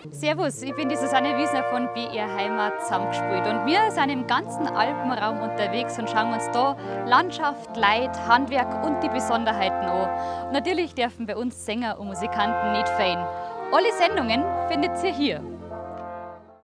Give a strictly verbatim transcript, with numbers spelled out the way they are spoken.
Servus, ich bin die Susanne Wiesner von B R Heimat zusammengespielt und wir sind im ganzen Alpenraum unterwegs und schauen uns da Landschaft, Leid, Handwerk und die Besonderheiten an. Und natürlich dürfen bei uns Sänger und Musikanten nicht fehlen. Alle Sendungen findet ihr hier.